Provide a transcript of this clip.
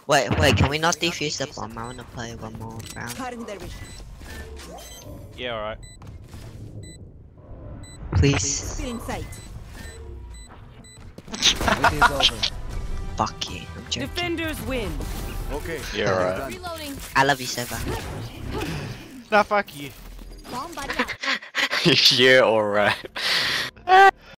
Wait, can we not defuse the bomb? I wanna play one more round. Yeah, alright. Please. In sight. It is over. Fuck you, I'm joking. Defenders win. Okay. Yeah, alright. Reloading. I love you, Seva. Nah, fuck you. Bomb buddy out. Yeah, alright.